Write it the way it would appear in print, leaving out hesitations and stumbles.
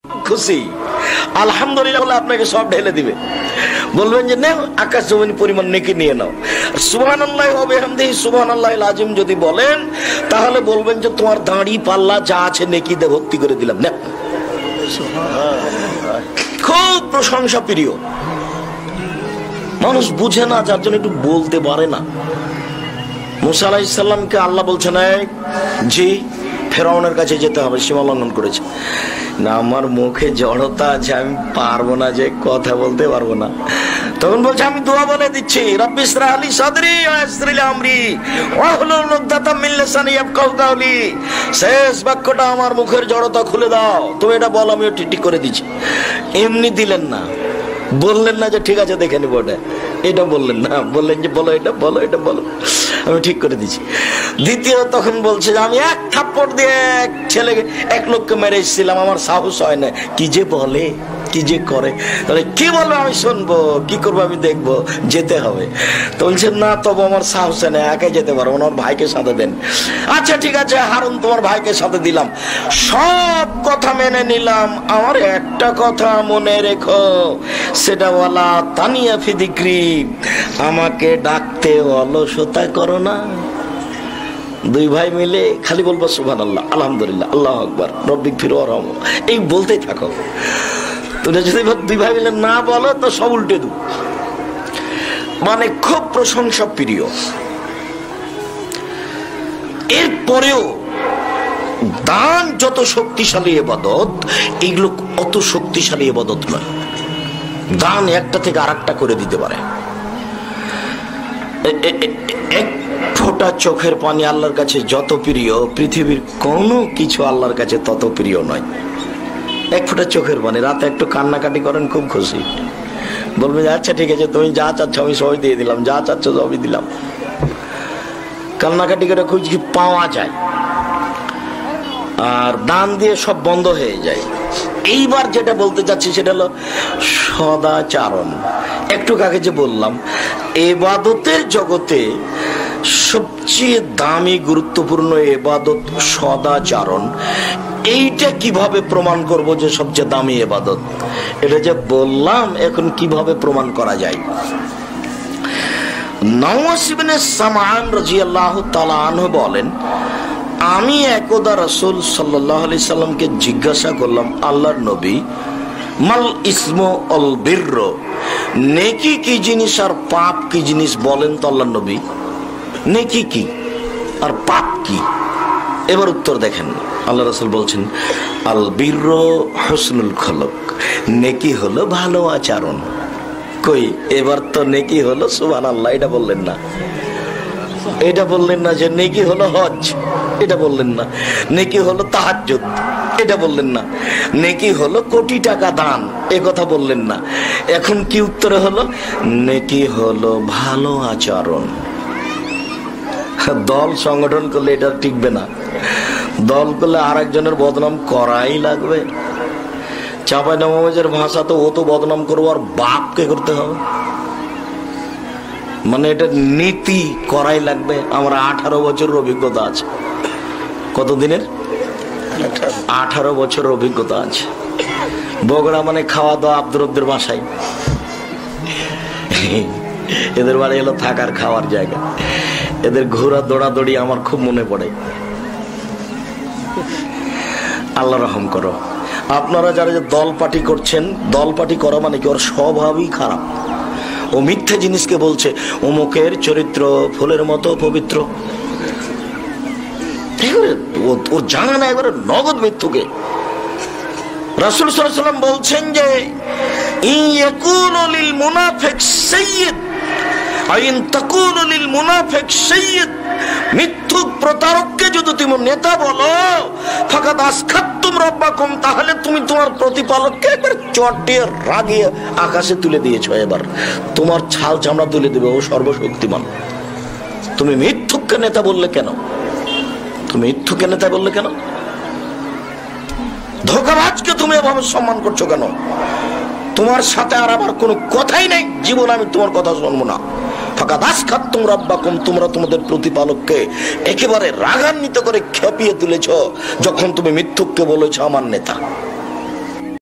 খুশি আলহামদুলিল্লাহ বলে আপনাকে সব ঢেলে দিবে। বলবেন যে নাও আকাশ জমিন পরিমাণ নেকি নিয়ে নাও। সুবহানাল্লাহি ওয়া বিহামদিহি সুবহানাল্লাহিল আযীম যদি বলেন তাহলে বলবেন যে তোমার দাঁড়ি পাল্লা যা আছে নেকিতে ভর্তি করে দিলাম। না, খুব প্রশংসা প্রিয় মানুষ বুঝে না, যার জন্য একটু বলতে পারে না। মুসা আলাইহিস সালামকে আল্লাহ বলছেন জি ফেরাউনের কাছে যেতে হবে, সীমা লঙ্ঘন করেছে না, আমার মুখে জড়তা আছে, আমি পারবো না, যে কথা বলতে পারবো না। তখন বলছে আমি দোয়া বলে দিচ্ছি, রব্বি ইশরাহ লি সাদরি ওয়া ইয়াসসির লি আমরি ওয়াহলুল উকদাতাম মিন লিসানি ইয়াফকাহু কাওলি। শেষ বাক্যটা আমার মুখের জড়তা খুলে দাও, তুমি এটা বল, আমিও ঠিক করে দিচ্ছি। এমনি দিলেন না, বললেন না যে ঠিক আছে দেখে নিব, এটা বললেন না, বললেন যে বলো এটা, বলো এটা, বলো আমি ঠিক করে দিচ্ছি। দ্বিতীয় তখন বলছে যে আমি এক থাপ্পড় দিয়ে এক ছেলেকে এক লোককে মেরে এসেছিলাম, আমার সাহস হয় না, কি যে বলে কি যে করে, তাহলে কি বলবো আমি শুনবো, কি করবো আমি দেখবো, যেতে হবে। তো বলছে না তবু আমার সাহস হয় না, একাই যেতে পারবো না, আমার ভাইকে সাথে দেন। আচ্ছা ঠিক আছে হারুন তোমার ভাইকে সাথে দিলাম, সব কথা মেনে নিলাম, আমার একটা কথা মনে রেখো, সেটা বলা তানিয়া ফিদিক্রি, আমাকে ডাকতে অলসতা করো না। দুই ভাই মিলে খালি বলবো সুবহানাল্লাহ, আলহামদুলিল্লাহ, আল্লাহু আকবার, রব্বিক ফির ওয়ারহাম, এই বলতেই থাকো। তোমরা যদি দুই ভাই মিলে না বলো তো সব উল্টে দেব। মানে খুব প্রশংসা প্রিয়। এরপরেও দান যত শক্তিশালী ইবাদত, এগুলো অত শক্তিশালী ইবাদত নয়। দান একটা থেকে আরেকটা করে দিতে পারে। এক ফোঁটা চোখের পানি আল্লাহর কাছে যত প্রিয়, পৃথিবীর কোনো কিছু আল্লাহর কাছে তত প্রিয় নয়। এক ফোঁটা চোখের পানি, রাতে একটু কান্নাকাটি করেন, খুব খুশি, বলবেন আচ্ছা ঠিক আছে তুমি যা চাচ্ছ আমি সবই দিয়ে দিলাম, যা চাচ্ছ সবই দিলাম। কান্নাকাটি করে খুঁজ কি পাওয়া যায়, আর দান দিয়ে সব বন্ধ হয়ে যায়। এইবার যেটা বলতে চাচ্ছি সেটা হলো সদাচারণ। একটু আগে যে বললাম ইবাদতের জগতে সবচেয়ে দামি গুরুত্বপূর্ণ ইবাদত সদাচারণ। এইটা কিভাবে প্রমাণ করব যে সবচেয়ে দামি ইবাদত, এটা যে বললাম, এখন কিভাবে প্রমাণ করা যায়। নওয়াস ইবনে সামআন রাদিয়াল্লাহু তাআলা আনহু বলেন, আমি একদা রাসূল সাল্লাল্লাহু আলাইহি সাল্লামকে জিজ্ঞাসা করলাম, আল্লাহর নবী, মাল ইসমু আল বিরর, নেকি কি জিনিস আর পাপ কি জিনিস বলেন তো আল্লাহর নবী, নেকি কি আর পাপ কি? এবার উত্তর দেখেন, আল্লাহ রাসূল বলছেন, আল বিরর হুসনুল খুলুক, নেকি হলো ভালো আচরণ। কই এবার তো নেকি হলো সুবহানাল্লাহ, এটা বললেন না, এটা বললেন না যে নেকি হলো হজ, এটা বললেন না, নেকি হলো তাহাজ্জুদ, এটা বললেন না, নেকি হলো কোটি টাকা দান, এ কথা বললেন না। এখন কি উত্তরে হলো, নেকি হলো ভালো আচরণ। দল সংগঠন করলে এটা টিকবে না, দল করলে আরেকজনের বদনাম করাই লাগবে। চাঁপাইনবাবগঞ্জের ভাষা তো ও তো বদনাম করবো, আর বাপকে করতে হবে, মানে এটা নীতি করাই লাগবে। আমার 18 বছরের অভিজ্ঞতা আছে। কতদিনের? 18 বছরের অভিজ্ঞতা আছে। বগুড়া মানে খাওয়া দাওয়া আব্দুরদের বাসায়, এদের বাড়ি হলো থাকার খাওয়ার জায়গা, এদের ঘোরা দৌড়াদৌড়ি আমার খুব মনে পড়ে। আল্লাহ রহম করো। আপনারা যারা যে দল পার্টি করছেন, দল পার্টি করা মানে কি, ওর স্বভাবই খারাপ। ও মিথ্যে জিনিসকে বলছে অমুকের চরিত্র ফুলের মতো পবিত্র, ওর জানা না একবারে নগদ মৃত্যুকে। রাসূল সাল্লাল্লাহু আলাইহি ওয়াসাল্লাম বলছেন যে ইয়াকুনু লিল মুনাফিক সাইয়্যিদ আইন তাকুনু লিল মুনাফিক সাইয়্যিদ, মিথ্যুক প্রতারককে যদি তুমি নেতা বলো, ফাকাদ আসখাতুম রাব্বাকুম, তাহলে তুমি তোমার প্রতিপালককে একবার চটিয়ে রাগিয়ে আকাশে তুলে দিয়েছো, এবার তোমার ছাল চামড়া তুলে দেবে, ও সর্বশক্তিমান। তুমি মিথ্যুককে নেতা বললে কেন? তুমি মিথ্যুককে নেতা বললে কেন? ধোঁকাবাজকে তুমি এভাবে সম্মান করছো কেন? তোমার সাথে আর আমার কোনো কথাই নাই, জীবন আমি তোমার কথা শুনবো না। ফাকাদ আসখাতুম রাব্বাকুম, তোমরা তোমাদের প্রতিপালককে একেবারে রাগান্বিত করে খেপিয়ে তুলেছ যখন তুমি মিথ্যুককে বলেছ আমার নেতা।